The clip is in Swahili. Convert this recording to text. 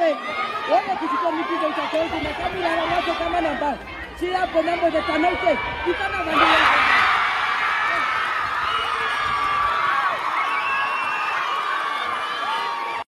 Wewe kuchukua mipigo tofauti na kabila la watu kama namba. Si hapo mambo ya tanote. Kitana bandia.